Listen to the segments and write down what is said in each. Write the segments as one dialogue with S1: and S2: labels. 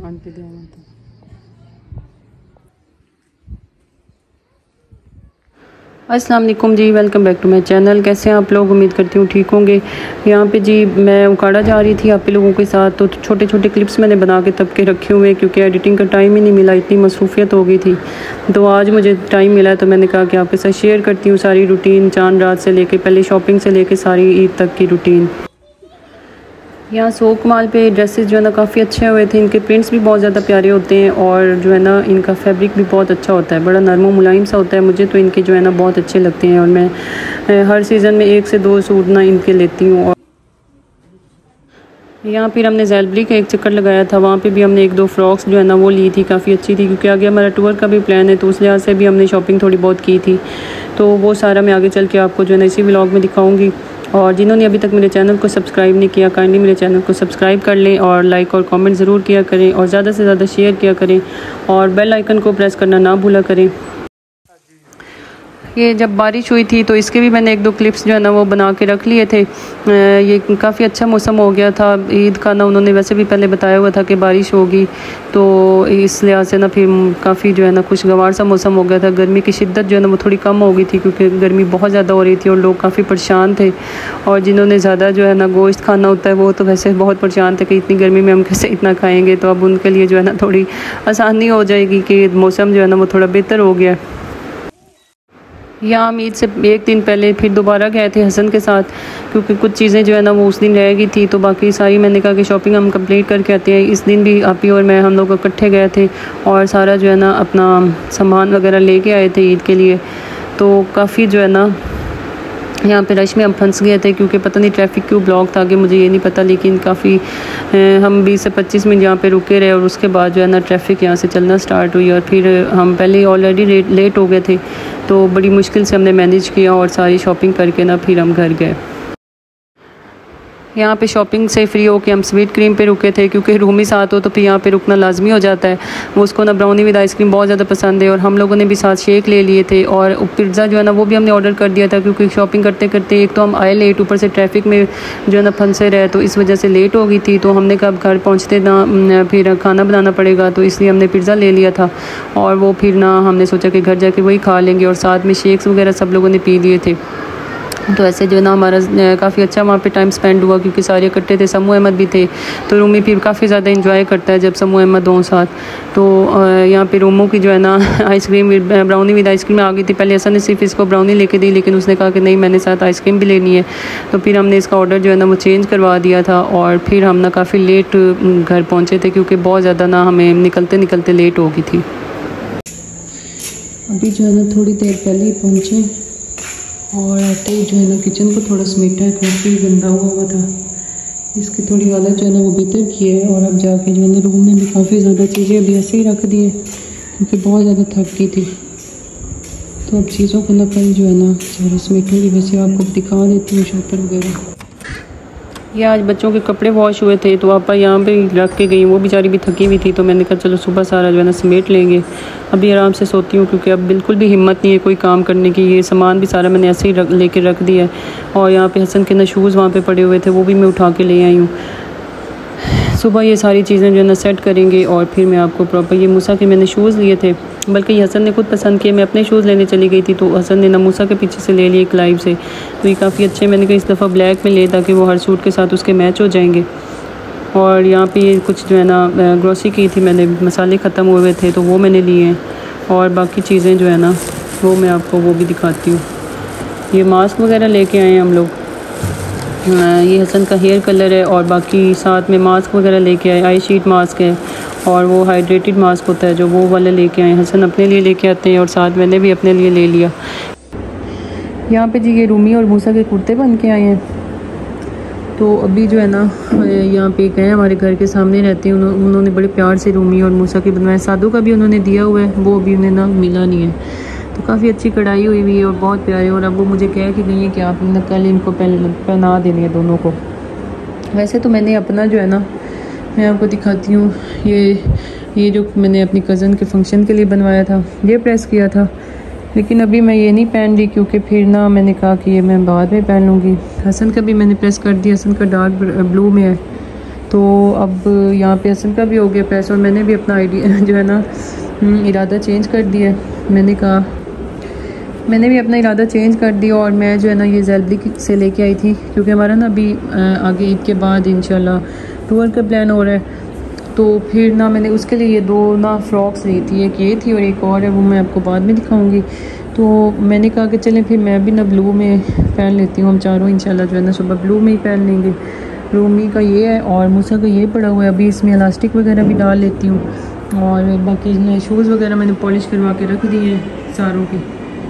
S1: Aunty दे अस्सलाम वालेकुम ji, welcome back to my channel. कैसे हैं आप लोग? उम्मीद करती हूँ ठीक होंगे। यहाँ पे जी मैं उकाड़ा जा रही थी आप लोगों के साथ, तो छोटे छोटे क्लिप्स मैंने बना के तब के रखे हुए हैं क्योंकि एडिटिंग का टाइम ही नहीं मिला, इतनी मसरूफियत हो गई थी। तो आज मुझे टाइम मिला तो मैंने कहा कि आपके साथ शेयर करती हूँ सारी रूटीन, चांद रात से लेके पहले शॉपिंग से लेके सारी ईद तक की रूटीन। यहाँ सोक माल पे ड्रेसेस जो है ना काफ़ी अच्छे हुए थे, इनके प्रिंट्स भी बहुत ज़्यादा प्यारे होते हैं और जो है ना इनका फैब्रिक भी बहुत अच्छा होता है, बड़ा नरम मुलायम सा होता है। मुझे तो इनके जो है ना बहुत अच्छे लगते हैं और मैं हर सीज़न में 1 से 2 सूट ना इनके लेती हूँ। और यहाँ फिर हमने ज़ैलबरी का एक चक्कर लगाया था, वहाँ पे भी हमने 1-2 फ्रॉक्स जो है ना वो ली थी, काफ़ी अच्छी थी क्योंकि आगे हमारा टूर का भी प्लान है, तो उस लिहाज से भी हमने शॉपिंग थोड़ी बहुत की थी। तो वो सारा मैं आगे चल के आपको जो है ना इसी व्लॉग में दिखाऊंगी। और जिन्होंने अभी तक मेरे चैनल को सब्सक्राइब नहीं किया, काइंडली मेरे चैनल को सब्सक्राइब कर लें और लाइक और कमेंट ज़रूर किया करें और ज़्यादा से ज़्यादा शेयर किया करें और बेल आइकन को प्रेस करना ना भूला करें। ये जब बारिश हुई थी तो इसके भी मैंने 1-2 क्लिप्स जो है ना वो बना के रख लिए थे। ये काफ़ी अच्छा मौसम हो गया था ईद का ना, उन्होंने वैसे भी पहले बताया हुआ था कि बारिश होगी, तो इस लिहाज से ना फिर काफ़ी जो है ना खुशगवार सा मौसम हो गया था। गर्मी की शिद्दत जो है ना वो थोड़ी कम हो गई थी क्योंकि गर्मी बहुत ज़्यादा हो रही थी और लोग काफ़ी परेशान थे। और जिन्होंने ज़्यादा जो है ना गोश्त खाना होता है वो तो वैसे बहुत परेशान थे कि इतनी गर्मी में हम कैसे इतना खाएँगे। तो अब उनके लिए जो है ना थोड़ी आसानी हो जाएगी कि मौसम जो है ना वो थोड़ा बेहतर हो गया। यहाँ हम ईद से 1 दिन पहले फिर दोबारा गए थे हसन के साथ क्योंकि कुछ चीज़ें जो है ना वो उस दिन रह गई थी, तो बाकी सारी मैंने कहा कि शॉपिंग हम कंप्लीट करके आते हैं। इस दिन भी आप ही और मैं हम लोग इकट्ठे गए थे और सारा जो है ना अपना सामान वगैरह लेके आए थे ईद के लिए। तो काफ़ी जो है ना यहाँ पे रश में हम फंस गए थे क्योंकि पता नहीं ट्रैफिक क्यों ब्लॉक था कि मुझे ये नहीं पता, लेकिन काफ़ी हम 20 से 25 मिनट यहाँ पे रुके रहे और उसके बाद जो है ना ट्रैफिक यहाँ से चलना स्टार्ट हुई और फिर हम पहले ही ऑलरेडी लेट हो गए थे, तो बड़ी मुश्किल से हमने मैनेज किया और सारी शॉपिंग करके ना फिर हम घर गए। यहाँ पे शॉपिंग से फ्री होके हम स्वीट क्रीम पे रुके थे क्योंकि रूमी साथ हो तो फिर यहाँ पे रुकना लाजमी हो जाता है। वो उसको ना ब्राउनी विद आइसक्रीम बहुत ज़्यादा पसंद है और हम लोगों ने भी साथ शेक ले लिए थे और पिज़्ज़ा जो है ना वो भी हमने ऑर्डर कर दिया था क्योंकि शॉपिंग करते करते एक तो हम आए लेट, ऊपर से ट्रैफिक में जो है ना फंसे रहे, तो इस वजह से लेट हो गई थी। तो हमने कहा घर पहुँचते ना फिर खाना बनाना पड़ेगा, तो इसलिए हमने पिज़्ज़ा ले लिया था और वो फिर ना हमने सोचा कि घर जाके वही खा लेंगे और साथ में शेक्स वगैरह सब लोगों ने पी लिए थे। तो ऐसे जो है ना हमारा काफ़ी अच्छा वहाँ पे टाइम स्पेंड हुआ क्योंकि सारे इकट्ठे थे, समूह अहमद भी थे, तो रूमी फिर काफ़ी ज़्यादा इंजॉय करता है जब समूह अहमद हों साथ। तो यहाँ पे रूमों की जो है ना आइसक्रीम ब्राउनी विद आइसक्रीम आ गई थी। पहले ऐसा ने सिर्फ इसको ब्राउनी लेके दी, लेकिन उसने कहा कि नहीं मैंने साथ आइसक्रीम भी लेनी है, तो फिर हमने इसका ऑर्डर जो है ना वो चेंज करवा दिया था और फिर हम ना काफ़ी लेट घर पहुँचे थे क्योंकि बहुत ज़्यादा ना हमें निकलते निकलते लेट हो गई थी। अभी जो है ना थोड़ी देर पहले ही पहुँचे और आते ही जो है ना किचन को थोड़ा समेटा है, काफ़ी गंदा हुआ था, इसकी थोड़ी हालत जो है ना वो बेहतर की है। और अब जाके जो है ना रूम में भी काफ़ी ज़्यादा चीज़ें अभी ऐसे ही रख दी है क्योंकि बहुत ज़्यादा थक गई थी। तो अब चीज़ों को ना कल जो है ना सारा समेटूँगी। वैसे आपको दिखा देती हूँ शॉपर वगैरह। ये आज बच्चों के कपड़े वॉश हुए थे तो आपा यहाँ पे रख के गई, वो बेचारी भी थकी हुई थी, तो मैंने कहा चलो सुबह सारा जो है ना समेट लेंगे। अभी आराम से सोती हूँ क्योंकि अब बिल्कुल भी हिम्मत नहीं है कोई काम करने की। ये सामान भी सारा मैंने ऐसे ही लेके रख दिया है और यहाँ पे हसन के ना शूज़ वहाँ पे पड़े हुए थे, वो भी मैं उठा के ले आई हूँ। सुबह ये सारी चीज़ें जो है ना सेट करेंगे और फिर मैं आपको प्रॉपर ये मूसा के मैंने शूज़ लिए थे, बल्कि ये हसन ने खुद पसंद किए। मैं अपने शूज़ लेने चली गई थी तो हसन ने ना मूसा के पीछे से ले लिए क्लाइव से, तो ये काफ़ी अच्छे मैंने कहा इस दफ़ा ब्लैक में ले ताकि वो हर सूट के साथ उसके मैच हो जाएंगे। और यहाँ पे ये कुछ जो है ना ग्रोसरी की थी मैंने, मसाले ख़त्म हुए थे तो वो मैंने लिए हैं और बाकी चीज़ें जो है ना वो मैं आपको वो भी दिखाती हूँ। ये मास्क वगैरह लेके आए हैं हम लोग, ये हसन का हेयर कलर है और बाकी साथ में मास्क वगैरह लेके आए, आई शीट मास्क है और वो हाइड्रेटेड मास्क होता है जो वो वाले लेके आए। हसन अपने लिए लेके आते हैं और साथ मैंने भी अपने लिए ले लिया। यहाँ पे जी ये रूमी और मूसा के कुर्ते बन के आए हैं। तो अभी जो है ना यहाँ पे गए हमारे घर के सामने रहते हैं, उन्होंने बड़े प्यार से रूमी और मूसा के बनवाए। सादू का भी उन्होंने दिया हुआ है, वो अभी उन्हें ना मिला नहीं है। तो काफ़ी अच्छी कढ़ाई हुई हुई है और बहुत प्यारे। और अब वो मुझे कह के गई है कि आप ना कल इनको पहना देनी है दोनों को। वैसे तो मैंने अपना जो है ना मैं आपको दिखाती हूँ, ये जो मैंने अपनी कज़न के फंक्शन के लिए बनवाया था ये प्रेस किया था, लेकिन अभी मैं ये नहीं पहन रही क्योंकि फिर ना मैंने कहा कि ये मैं बाद में पहन लूँगी। हसन का भी मैंने प्रेस कर दिया, हसन का डार्क ब्लू में है, तो अब यहाँ पे हसन का भी हो गया प्रेस और मैंने भी अपना आइडिया जो है ना इरादा चेंज कर दिया। मैंने भी अपना इरादा चेंज कर दिया और मैं जो है ना ये ज़ेल्बी से लेके आई थी, क्योंकि हमारा ना अभी आगे ईद के बाद इंशाल्लाह टूर का प्लान हो रहा है। तो फिर ना मैंने उसके लिए ये 2 ना फ़्रॉक्स ली थी, एक ये थी और एक और है, वो मैं आपको बाद में दिखाऊंगी। तो मैंने कहा कि चलें फिर मैं भी ना ब्लू में पहन लेती हूँ, हम चारों इंशाल्लाह जो है ना सुबह ब्लू में ही पहन लेंगे। रूमी का ये है और मूसा का ये पड़ा हुआ है, अभी इसमें इलास्टिक वगैरह भी डाल लेती हूँ। और बाकी शूज़ वगैरह मैंने पॉलिश करवा के रख दिए हैं सारों के।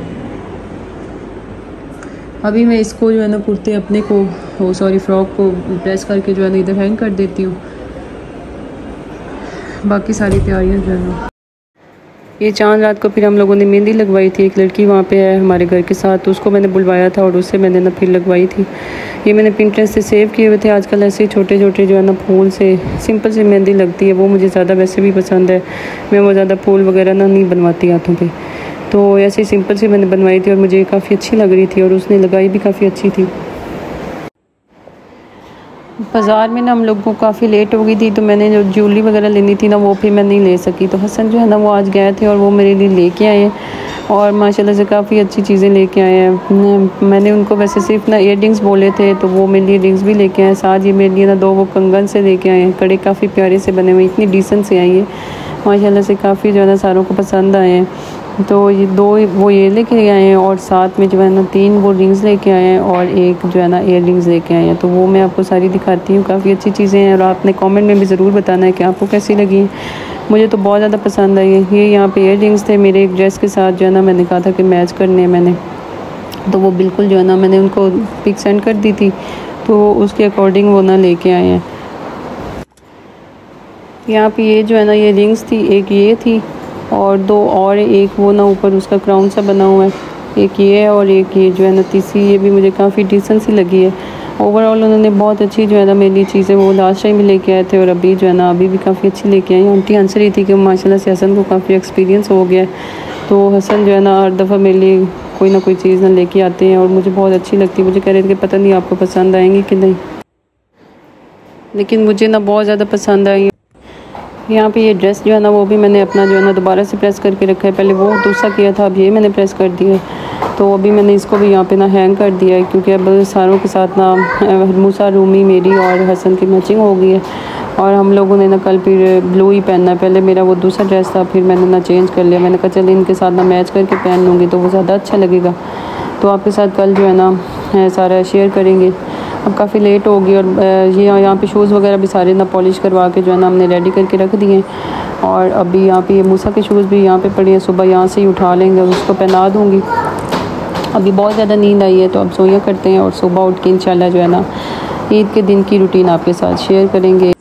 S1: अभी मैं इसको जो है ना कुर्ते अपने को फ़्रॉक को प्रेस करके जो है ना इधर हैंग कर देती हूँ। बाकी सारी तैयारियाँ जो है ना, ये चांद रात को फिर हम लोगों ने मेहंदी लगवाई थी। एक लड़की वहाँ पे है हमारे घर के साथ, तो उसको मैंने बुलवाया था और उससे मैंने ना फिर लगवाई थी। ये मैंने पिंटरेस्ट से सेव किए हुए थे। आजकल ऐसे छोटे छोटे जो है ना फूल से सिंपल सी मेहंदी लगती है, वो मुझे ज़्यादा वैसे भी पसंद है। मैं वो ज़्यादा फूल वगैरह ना नहीं बनवाती हाथों पर, तो ऐसे सिंपल सी मैंने बनवाई थी और मुझे काफ़ी अच्छी लग रही थी और उसने लगाई भी काफ़ी अच्छी थी। बाज़ार में ना हम लोग को काफ़ी लेट हो गई थी, तो मैंने जो ज्वेलरी वगैरह लेनी थी ना वो फिर मैं नहीं ले सकी। तो हसन जो है ना वो आज गए थे और वो मेरे लिए लेके आए हैं और माशाल्लाह से काफ़ी अच्छी चीज़ें लेके आए हैं। मैंने उनको वैसे सिर्फ ना ईयररिंग्स बोले थे, तो वो मेरे लिए रिंग्स भी लेके आए। साथ ही मेरे लिए ना 2 वो कंगन से लेके आए हैं, कड़े काफ़ी प्यारे से बने हुए, इतनी डिसेंट से आई है माशाल्लाह से, काफ़ी जो है ना सारों को पसंद आए हैं। तो ये 2 वो ये लेके आए हैं और साथ में जो है ना 3 वो रिंग्स लेके आए हैं और एक जो है ना ईयररिंग्स लेके आए हैं। तो वो मैं आपको सारी दिखाती हूँ, काफ़ी अच्छी चीज़ें हैं और आपने कमेंट में भी ज़रूर बताना है कि आपको कैसी लगी। मुझे तो बहुत ज़्यादा पसंद आई है। ये यहाँ पे ईयररिंग्स थे मेरे एक ड्रेस के साथ, जो है ना मैंने कहा था कि मैच करने हैं मैंने, तो वो बिल्कुल जो है ना मैंने उनको पिक सेंड कर दी थी, तो उसके अकॉर्डिंग वो ना लेके आए हैं। यहाँ पे ये जो है ना ये रिंग्स थी, एक ये थी और 2 और, एक वो ना ऊपर उसका क्राउन सा बना हुआ है, एक ये है और एक ये जो है ना तीसरी, ये भी मुझे काफ़ी डिसेंट सी लगी है। ओवरऑल उन्होंने बहुत अच्छी जो है ना मेरी चीज़ें वो लास्ट टाइम भी लेके आए थे और अभी जो है ना अभी भी काफ़ी अच्छी लेके आई। आंटी हंस रही थी कि माशाल्लाह से हसन को काफ़ी एक्सपीरियंस हो गया है, तो हसन जो है ना हर दफ़ा मेरे लिए कोई ना कोई चीज़ ना लेके आते हैं और मुझे बहुत अच्छी लगती है। मुझे कह रहे थे कि पता नहीं आपको पसंद आएंगी कि नहीं, लेकिन मुझे ना बहुत ज़्यादा पसंद आई। यहाँ पे ये ड्रेस जो है ना वो भी मैंने अपना जो है ना दोबारा से प्रेस करके रखा है, पहले वो दूसरा किया था, अब ये मैंने प्रेस कर दिया है। तो अभी मैंने इसको भी यहाँ पे ना हैंग कर दिया है, क्योंकि अब सारों के साथ ना मूसा, रूमी, मेरी और हसन की मैचिंग हो गई है और हम लोगों ने ना कल फिर ब्लू ही पहनना है। पहले मेरा वो दूसरा ड्रेस था, फिर मैंने ना चेंज कर लिया। मैंने कहा चल इनके साथ ना मैच करके पहन लूँगी तो वो ज़्यादा अच्छा लगेगा। तो आपके साथ कल जो है ना सारा शेयर करेंगे। अब काफ़ी लेट हो गई और ये यहाँ पे शूज़ वगैरह भी सारे ना पॉलिश करवा के जो है ना हमने रेडी करके रख दिए हैं। और अभी यहाँ पे ये मूसा के शूज़ भी यहाँ पे पड़े हैं, सुबह यहाँ से ही उठा लेंगे, उसको पहना दूँगी। अभी बहुत ज़्यादा नींद आई है तो अब सोया करते हैं और सुबह उठ के इंशाल्लाह जो है ना ईद के दिन की रूटीन आपके साथ शेयर करेंगे।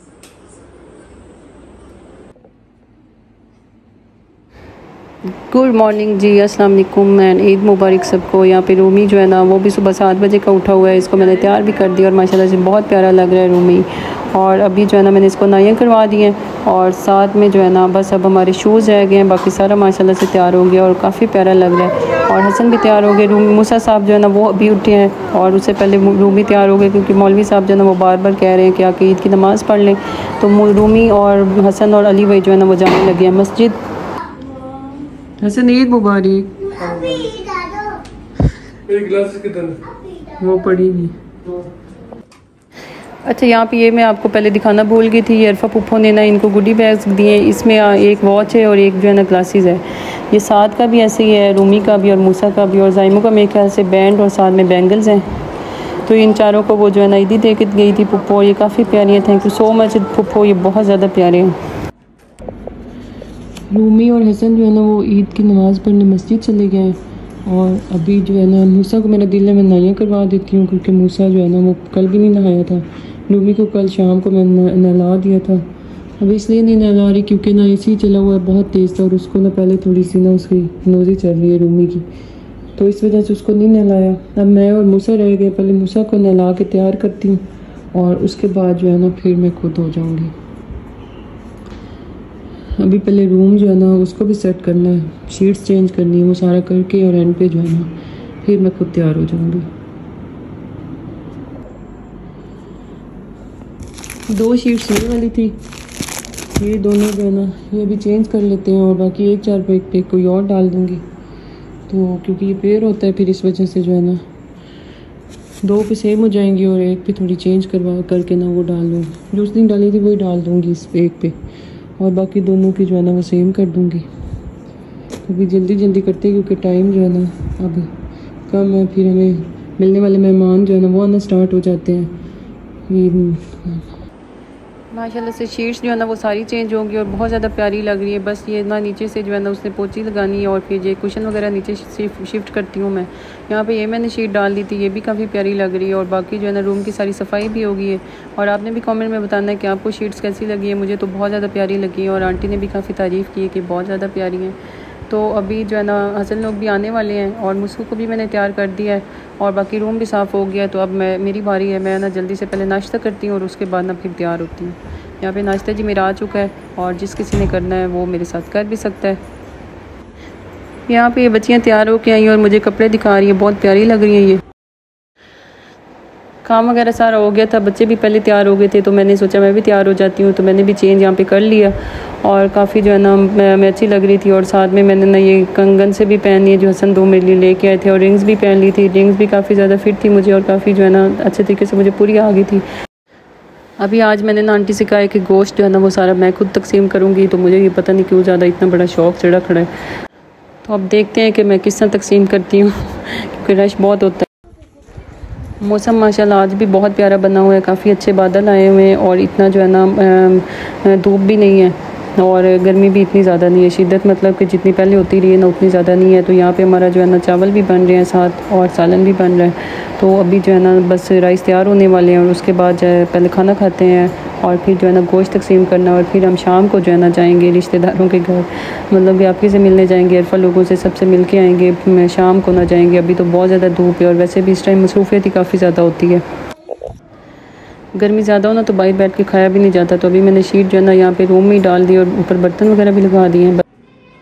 S1: गुड मॉर्निंग जी, अस्सलाम वालेकुम एंड ईद मुबारक सबको। यहाँ पे रूमी जो है ना वो भी सुबह 7 बजे का उठा हुआ है, इसको मैंने तैयार भी कर दिया और माशाल्लाह से बहुत प्यारा लग रहा है रूमी। और अभी जो है ना मैंने इसको नाइयाँ करवा दी हैं और साथ में जो है ना बस अब हमारे शूज़ रह गए हैं, बाकी सारा माशाल्लाह से तैयार हो गया और काफ़ी प्यारा लग रहा है। और हसन भी तैयार हो गए, मूसा साहब जो है ना वो अभी उठे हैं और उससे पहले रूमी तैयार हो गए, क्योंकि मौलवी साहब जो है ना वो बार बार कह रहे हैं कि आके ईद की नमाज़ पढ़ लें। तो रूमी और हसन और अली भाई जो है ना वो जाने लगे हैं मस्जिद। हसन ईद मुबारक। वो पड़ी नहीं। अच्छा, यहाँ पे ये मैं आपको पहले दिखाना भूल गई थी, ये अरफा पुप्पो ने ना इनको गुडी बैग्स दिए। इसमें एक वॉच है और एक जो है ना ग्लासेस है। ये साथ का भी ऐसे ही है, रूमी का भी और मूसा का भी, और जाइमो का मेरे ख्याल से बैंड और साथ में बैंगल्स हैं। तो इन चारों को वो जो है ना ईदी दे के गई थी पुप्पो। ये काफ़ी प्यारी है, थैंक यू सो मच पुप्पो, ये बहुत ज़्यादा प्यारे हैं। रूमी और हसन जो है ना वो ईद की नमाज़ पढ़ने मस्जिद चले गए हैं और अभी जो है ना मूसा को मेरा दिल है मैं नाइयाँ करवा देती हूँ, क्योंकि मूसा जो है ना वो कल भी नहीं नहाया था। रूमी को कल शाम को मैंने नहला दिया था, अब इसलिए नहीं नहला रही क्योंकि ना एसी चला हुआ है बहुत तेज़ था और उसको ना पहले थोड़ी सी ना उसकी नोज़ी चल रही है रूमी की, तो इस वजह से उसको नहीं नहलाया। अब मैं और मूसा रह गए, पहले मूसा को नहला के तैयार करती हूँ और उसके बाद जो है ना फिर मैं खुद हो जाऊँगी। अभी पहले रूम जो है ना उसको भी सेट करना है, शीट्स चेंज करनी है, वो सारा करके और एंड पे जो है ना फिर मैं खुद तैयार हो जाऊँगी। 2 शीट्स ये वाली थी, ये दोनों जो है ना ये अभी चेंज कर लेते हैं और बाकी एक चारपाई पे कोई और डाल दूँगी। तो क्योंकि ये पेड़ होता है फिर इस वजह से जो है ना 2 पे सेम हो जाएंगी और एक पे थोड़ी चेंज करवा करके ना वो डाल दूँगी। जो उस दिन डाली थी वही डाल दूँगी इस पे एक पे, और बाकी दोनों की जो है ना वो सेम कर दूँगी। अभी जल्दी करते हैं क्योंकि टाइम जो है ना अब कम है, फिर हमें मिलने वाले मेहमान जो है ना वो आना स्टार्ट हो जाते हैं। ये माशाल्लाह से शीट्स जो है ना वो सारी चेंज होंगी और बहुत ज़्यादा प्यारी लग रही है। बस ये ना नीचे से जो है ना उसने पोची लगानी है और फिर ये कुशन वगैरह नीचे शिफ्ट करती हूँ मैं। यहाँ पे ये मैंने शीट डाल दी थी, ये भी काफ़ी प्यारी लग रही है। और बाकी जो है ना रूम की सारी सफाई भी हो गई है। और आपने भी कमेंट में बताना है कि आपको शीट्स कैसी लगी है। मुझे तो बहुत ज़्यादा प्यारी लगी है और आंटी ने भी काफ़ी तारीफ़ की है कि बहुत ज़्यादा प्यारी हैं। तो अभी जो है ना हसन लोग भी आने वाले हैं और मुस्कू को भी मैंने तैयार कर दिया है और बाकी रूम भी साफ़ हो गया है। तो अब मेरी बारी है, मैं ना जल्दी से पहले नाश्ता करती हूँ और उसके बाद ना फिर तैयार होती हूँ। यहाँ पे नाश्ता जी मेरा आ चुका है और जिस किसी ने करना है वो मेरे साथ कर भी सकता है। यहाँ पे ये बच्चियाँ तैयार होकर आई और मुझे कपड़े दिखा रही हैं, बहुत प्यारी लग रही हैं। ये काम वगैरह सारा हो गया था, बच्चे भी पहले तैयार हो गए थे तो मैंने सोचा मैं भी तैयार हो जाती हूँ। तो मैंने भी चेंज यहाँ पे कर लिया और काफ़ी जो है ना मैं अच्छी लग रही थी। और साथ में मैंने ना ये कंगन से भी पहनी है जो हसन 2 मेरे लिए लेके आए थे और रिंग्स भी पहन ली थी। रिंग्स भी काफ़ी ज़्यादा फिट थी मुझे और काफ़ी जो है ना अच्छे तरीके से मुझे पूरी आ गई थी। अभी आज मैंने ना आंटी से कहा है कि गोश्त जो है ना वो सारा मैं खुद तकसीम करूँगी। तो मुझे ये पता नहीं क्यों ज़्यादा इतना बड़ा शौक़ चढ़ा खड़ा है। तो अब देखते हैं कि मैं किस तरह तकसीम करती हूँ क्योंकि रश बहुत होता है। मौसम माशाल्लाह आज भी बहुत प्यारा बना हुआ है, काफ़ी अच्छे बादल आए हुए हैं और इतना जो है ना धूप भी नहीं है और गर्मी भी इतनी ज़्यादा नहीं है। शिद्दत मतलब कि जितनी पहले होती रही है ना उतनी ज़्यादा नहीं है। तो यहाँ पे हमारा जो है ना चावल भी बन रहे हैं साथ और सालन भी बन रहा है। तो अभी जो है ना बस राइस तैयार होने वाले हैं और उसके बाद जो है पहले खाना खाते हैं और फिर जो है ना गोश्त तकसीम करना और फिर हम शाम को जो है ना जाएंगे रिश्तेदारों के घर, मतलब कि आपके से मिलने जाएंगे, अरफा लोगों से सबसे मिल के आएँगे, शाम को ना जाएंगे। अभी तो बहुत ज़्यादा धूप है और वैसे भी इस टाइम मसरूफियत ही काफ़ी ज़्यादा होती है। गर्मी ज़्यादा हो ना तो बाहर बैठ के खाया भी नहीं जाता। तो अभी मैंने शीट जो है ना यहाँ पे रूम में ही डाल दी और ऊपर बर्तन वगैरह भी लगा दिए हैं।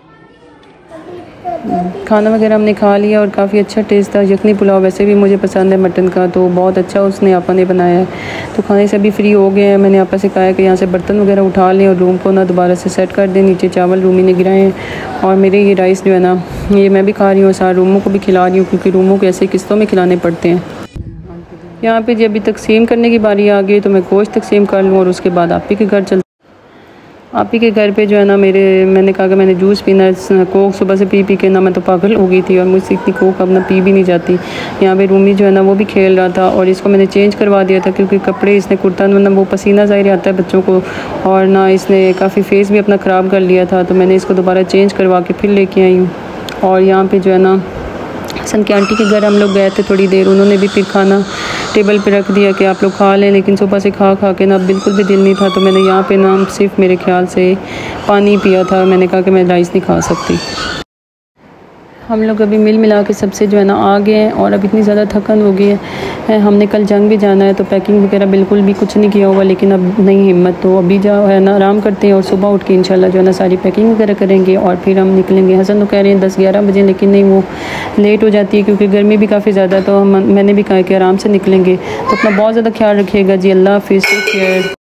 S1: खाना वगैरह हमने खा लिया और काफ़ी अच्छा टेस्ट था। यखनी पुलाव वैसे भी मुझे पसंद है मटन का, तो बहुत अच्छा उसने आपा ने बनाया है। तो खाने से भी फ्री हो गए हैं। मैंने आपा से कहा है कि यहाँ से बर्तन वगैरह उठा लें और रूम को ना दोबारा से सेट कर दें। नीचे चावल रूमी ने गिराए हैं और मेरे ये राइस जो है ना ये मैं भी खा रही हूँ, सारे रूमों को भी खिला रही हूँ क्योंकि रूमों को ऐसे किस्तों में खिलाने पड़ते हैं। यहाँ पे जब अभी तकसीम करने की बारी आ गई तो मैं गोश्त तकसीम कर लूँ और उसके बाद आप ही के घर चल। आप ही के घर पे जो है ना मैंने कहा कि मैंने जूस पीना, कोक सुबह से पी के ना मैं तो पागल हो गई थी और मुझसे इतनी कोक अब ना पी भी नहीं जाती। यहाँ पे रूमी जो है ना वो भी खेल रहा था और इसको मैंने चेंज करवा दिया था क्योंकि कपड़े इसने कुर्ता ना वो पसीना ज़ाहिर आता है बच्चों को और ना इसने काफ़ी फेस भी अपना ख़राब कर लिया था। तो मैंने इसको दोबारा चेंज करवा के फिर लेके आई हूँ। और यहाँ पर जो है ना हसन की आंटी के घर हम लोग गए थे थोड़ी देर, उन्होंने भी फिर खाना टेबल पे रख दिया कि आप लोग खा लें। लेकिन सुबह से खा के ना बिल्कुल भी दिल नहीं था। तो मैंने यहाँ पे ना सिर्फ मेरे ख्याल से पानी पिया था। मैंने कहा कि मैं राइस नहीं खा सकती। हम लोग अभी मिला के सबसे जो है ना आ गए हैं और अब इतनी ज़्यादा थकन हो गई है। हमने कल जंग भी जाना है तो पैकिंग वगैरह बिल्कुल भी कुछ नहीं किया हुआ, लेकिन अब नहीं हिम्मत। तो अभी जो है ना आराम करते हैं और सुबह उठ के इंशाल्लाह जो है ना सारी पैकिंग वगैरह करेंगे और फिर हम निकलेंगे। हसन तो कह रहे हैं 10-11 बजे, लेकिन नहीं, वो लेट हो जाती है क्योंकि गर्मी भी काफ़ी ज़्यादा। तो मैंने भी कहा कि आराम से निकलेंगे। तो अपना बहुत ज़्यादा ख्याल रखिएगा जी। अल्लाह हाफिज़।